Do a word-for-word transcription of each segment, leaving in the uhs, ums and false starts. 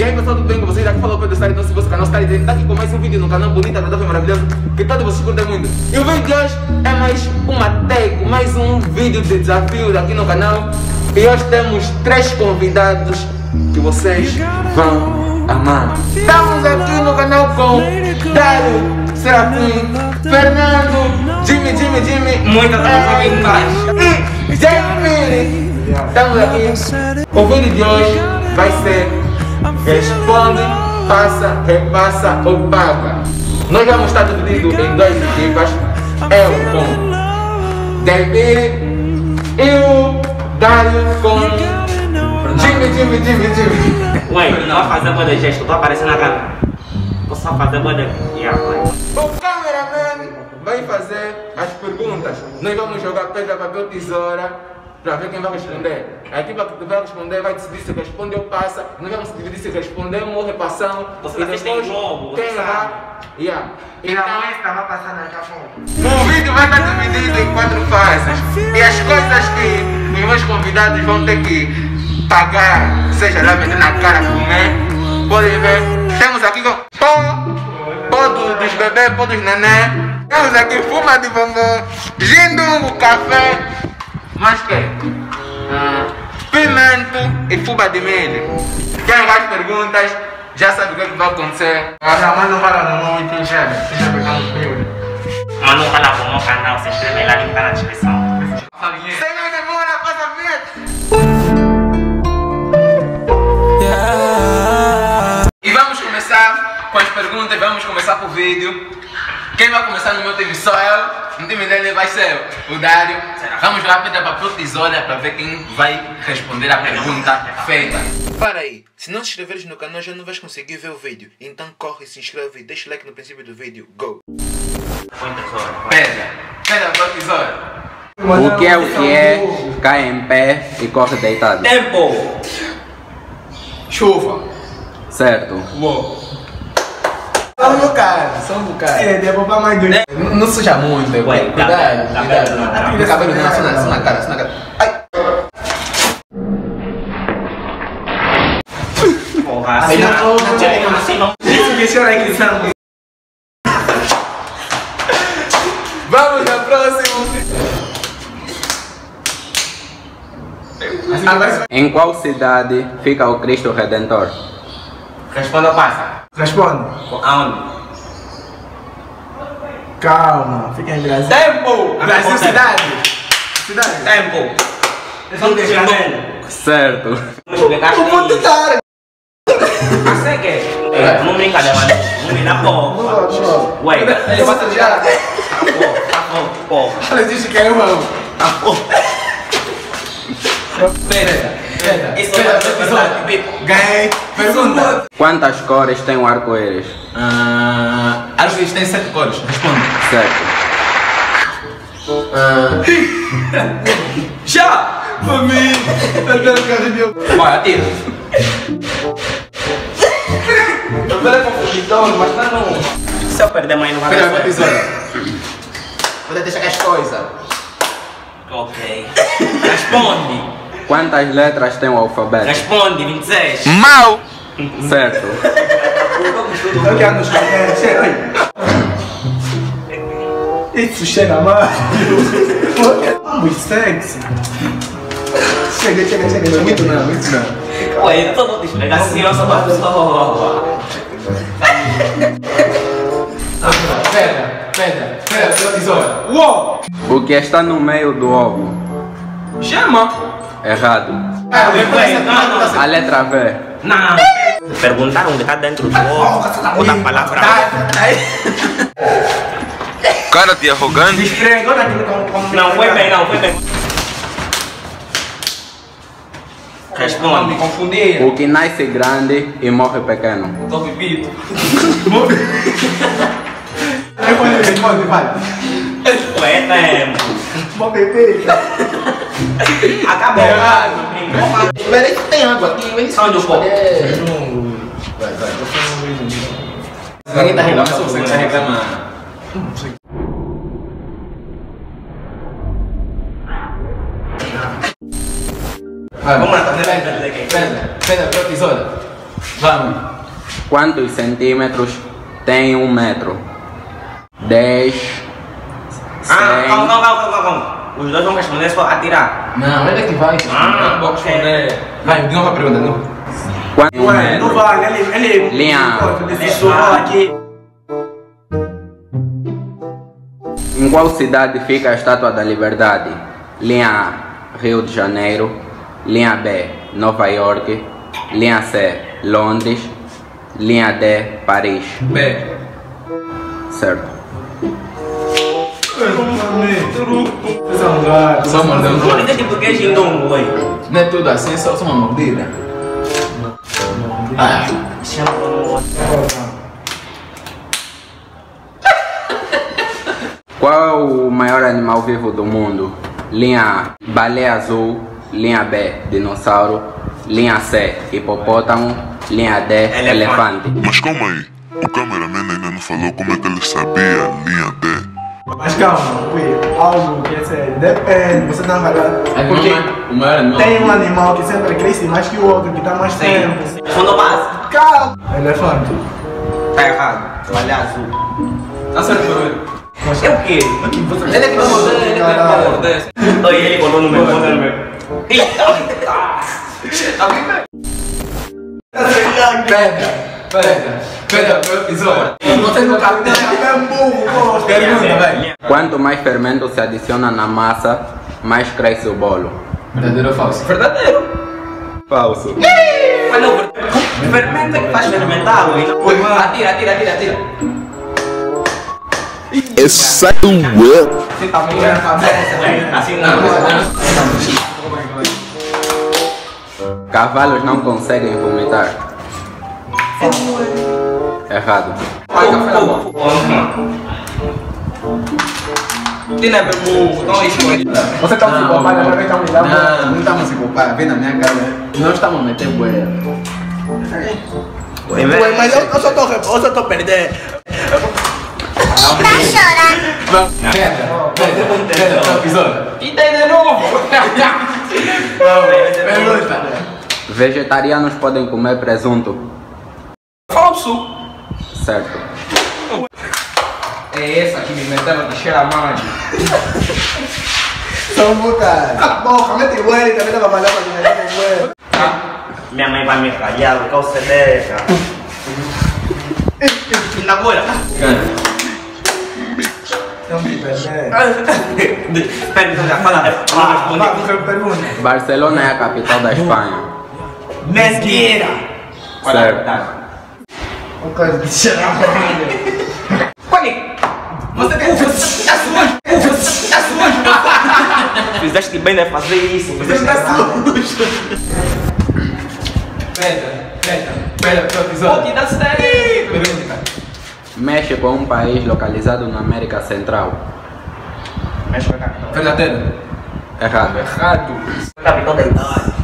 E aí pessoal, tudo bem com vocês? Aqui falou o Pedro Star, então se você canal está aí, tá aqui com mais um vídeo no canal bonito, agradável e maravilhoso, que todos vocês curtem muito. E o vídeo de hoje é mais uma tag, mais um vídeo de desafio aqui no canal. E hoje temos três convidados que vocês vão amar. Estamos aqui no canal com Dário, Serafim, Fernando, Jimmy, Jimmy, Jimmy, muitas é, e Jamie. Estamos aqui. O vídeo de hoje vai ser responde, passa, repassa ou paga. Nós vamos estar divididos em duas equipas. Eu com Jamie e o Dário com Jimmy, Jimmy, Jimmy, Jimmy. Ué, não vai fazer boa de gesto, tô aparecendo na câmera. Vou só fazer boa de... Yeah, o cameraman vai fazer as perguntas. Nós vamos jogar pedra, papel, tesoura para ver quem vai responder. A equipa que vai responder vai decidir se responde ou passa. Nós vamos dividir se respondemos ou repassamos. Você e depois jogo, quem errar. Yeah. Então, vai passar na café. o vídeo vai estar dividido em quatro fases. E as coisas que os meus convidados vão ter que pagar, seja lá meter na cara, comer, podem ver. Temos aqui com pó, pó do, dos bebês, pó dos neném. Temos aqui fuma de bombom, gindungo, café, mas que? Ah, pimento e fuba de milho. Quem faz perguntas já sabe o que, é que vai acontecer. Mas não fala no nome, tem chave. Você já pegou no filme. mas não fala pro meu canal, se inscreve lá, link tá na descrição. Sem mais demora, passa a vinheta. E vamos começar com as perguntas, vamos começar com o vídeo. Quem vai começar no meu time sou eu, no time dele vai ser o Dário. Vamos jogar pedra, papel, tesoura para ver quem vai responder a pergunta feita. Para aí, se não te inscreveres no canal já não vais conseguir ver o vídeo. Então corre, se inscreve e deixa o like no princípio do vídeo. Go! Pedra, pedra, papel, tesoura. O que é o que é, cai em pé e corre deitado. Tempo! Chuva. Certo. Uou. Só um bocado, só um bocado. É, devolver mais dois. Não, não suja muito, Ué, cuidado, cabelo, cuidado. cabelo não, Aqui no cabelo não, assim na, assim na cara, assim na cara. Ai! Porra, Aí assim não, não, não, não, não. assim não. Isso que senhora é que são. Vamos ao próximo! Agora Em qual cidade fica o Cristo Redentor? Responda ou passa? Responde. Aonde? Calma, fica em Brasil. tempo! Brasil, cidade. Cidade. Tempo! São de Chindongo. Certo. Eu vou tentar. Assim que é? Não brinca, mano. Não me dá porra. Não, Ué, Ele vai já. porra, porra. Ela disse que é irmão. Pedra, pedra, Isso é verdade, Pipo. Ganhei. Pergunta. Quantas cores tem o arco-íris? Ah, árvores têm sete cores, responde. Certo. Já! Família. Eu tenho carrinho. Bora, tira. Eu falei com o fugidão, mas tá não. Se eu perder mais não vai Pedra, dar papel, certo. tesoura. Vou deixar as coisas. Ok. Responde. Quantas letras tem o alfabeto? Responde, vinte e seis. Mal! Certo. Eu quero nos cabelos. Cheira. Isso cheira mal. Muito sexy. Chega, chega, chega. Muito não, muito não. Ué, eu tô não te explicar assim, eu só tô pessoa. Pedra, pedra, pedra, papel, tesoura. Uou! O que está no meio do ovo? Chama! Errado. Ah, não, A letra V. Não. Perguntaram o que tá dentro do ovo. Ou da palavra. Cara de arrogante. Esfregou naquilo como. Não, foi bem, não, foi bem. Não me Responde. confundir. O que nasce grande e morre pequeno. Tô bebido. Responde, responde, vai. Ué, tempo. Bom bebê. Acabou. Errado. Espera aí que tem água aqui, vem Onde o copo? Vai, vai, ninguém tá reclamando, só você que tá reclamando. Vamos lá, fazer a pergunta aqui. Pedra, pedra, papel, tesoura. Vamos. Quantos centímetros tem um metro? dez, Ah, calma, cem... calma, calma, calma, calma. Os dois vão responder só atirar. Não, ele é que vai. Ah, Eu vou responder. Vai, diga uma pergunta, não? Quanto um Ué, não metro? vale, ele, ele, Linha. ele soou aqui. Em qual cidade fica a Estátua da Liberdade? Linha A, Rio de Janeiro. Linha B, Nova York. Linha C, Londres. Linha D, Paris. B. Certo. Só mordeu. Não dizer tipo que é gindongo, ué. Não é tudo assim, só só uma mordida. Ah. Qual é o maior animal vivo do mundo? Linha A, baleia azul. Linha B, dinossauro. Linha C, hipopótamo. Linha D, Elefante. elefante. Mas calma aí, o cameraman ainda não falou como é que ele sabia a linha D. Mas calma, ui, algo quer dizer, depende, você não vai dar. Porque O maior animal. tem um animal que sempre cresce mais que o outro, que dá mais tempo. Responda base. Calma! Elefante. Tá errado. Baleia azul. Acertou ele. É o quê? Ele é que vai morder, ele é que vai morder. Oi, ele botou no meu, botou no meu. Eita! Pedra. Pedra. Pedra, tesoura. Você não tá é burro, pô. Pergunta, vai. Quanto mais fermento se adiciona na massa, mais cresce o bolo. Verdadeiro ou falso? Verdadeiro. Falso. Mas não, fermento é que faz fermentar, ué. Atira, atira, atira, atira. Exceto o web. Você tá meio na cabeça. Ué, assim não. Cavalos não conseguem vomitar. Errado. Vai, café na mão. Tiene verbo, não escolhe. Você tá se culpando, vai ver que tá Não, não estamos se culpar. Vem na minha cara. Não estamos a meter bué. Ué, mas eu, eu só tô, eu só tô perdendo. Pedra. Pedra. Pedra, tesoura. E tem de novo. Pergunta. Vegetarianos podem comer presunto. Falso. Certo. É essa que me meteu que cheira mal. Só um bocado. Cala a boca, mete o ele, também tava malhando pra ganhar com o ele. Minha mãe vai me calhar, o calça dessa. E na agora? Não me perdendo. Espera, então já fala. Fala, Vai, responde. pergunta. Barcelona é a capital da Espanha. Mentira. Qual é a Certo. verdade? Um coisa de cheirar Olha, você tem você tá sujo, você tá sujo. Fizeste bem de fazer isso, fizeste sujo. Pedra. Pedra. Pedra, Vou tesoura. te dar certo. Pergunta. México é um país localizado na América Central. México é a capital. Verdadeiro. Errado. Errado. Capital da Itália.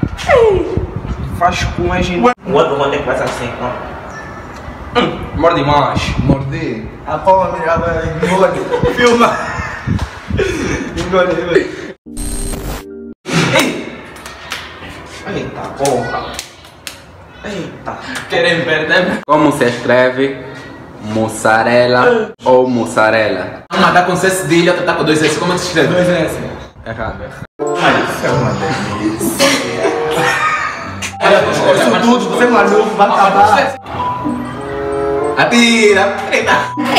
Faz com a gente. O outro vou ter que passar assim, ó. Morde mais. Morder. a palma, agora engole. Filma. Engole, engole. Eita porra. Eita. Querem perder? Como se escreve mussarela ou mussarela? Uma tá com C cedilha, outra tá com dois S. Como é que se escreve? Dois S. Errado. Isso tudo, você é maluco, vai acabar. Atira! Eita!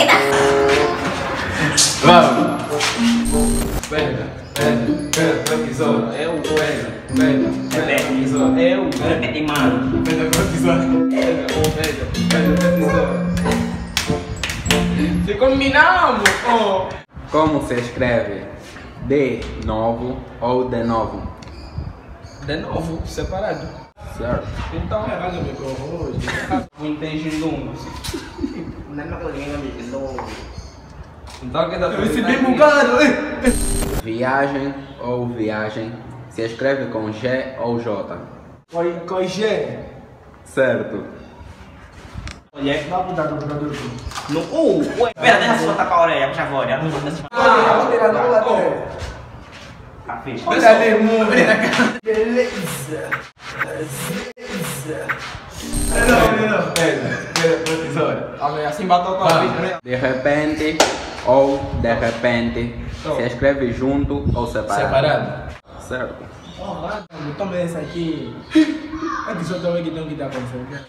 Vamos! Pega, pega, pega, tesoura. Eu, pega, pega, pega, tesoura. Eu, pega, Repete, mano. pega, tesoura. Pega, pega, pega, tesoura. Se combinamos, pô! Como se escreve de novo ou de novo? De novo, separado. Certo. Então, Não entendi nunca. Não é uma coisa que ninguém me entendeu. então que dá pra Recebi bugado, hein? Viagem ou viagem se escreve com G ou J? Oi, G. Certo. Olha, Dá pra dar do jogador. no. Uh, ué, pera, deixa eu soltar pra orelha, puxa a orelha. Ah, vou tirar do lado. Tá fixe. Olha ali, irmão. Beleza. Beleza. Pedra, pedra, tesoura. Assim bateu com a Vai. bicha, né? De repente ou de repente se escreve junto ou separado. Separado. Certo. Toma essa aqui. É que só tô que tem que dar acontecendo.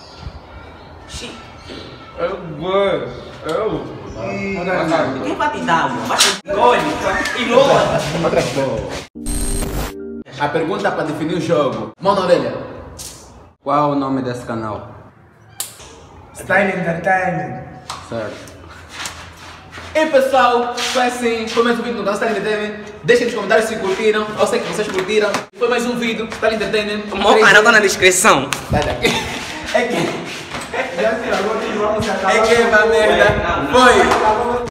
Eu vou. Eu. Quem vai te dar, mano? Vai te engole, engole. A pergunta para definir o jogo. Mão na orelha. Qual é o nome desse canal? Style Entertainment. Certo. E pessoal, foi assim, foi mais um vídeo no canal Style Entertainment. Deixem nos comentários se curtiram, eu sei que vocês curtiram. Foi mais um vídeo, Style Entertainment. O meu canal tá na descrição. Sai daqui. É que, Já se agora vamos acabar. é que, merda. Foi.